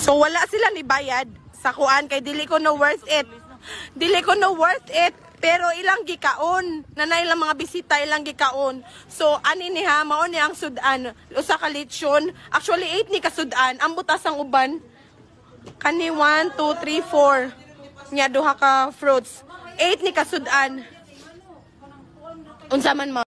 So wala sila ni bayad sa kuan kay dili ko no worth it. Dili ko no worth it. Pero ilang gikaon, nanay lang mga bisita ilang gikaon. So ani ni ha mao ni ang sudan, usa ka lechon. Actually 8 ni ka sudan, ang butas ang uban kani 1 2 3 4 nya duha ka fruits. 8 ni ka sudan. Unsa man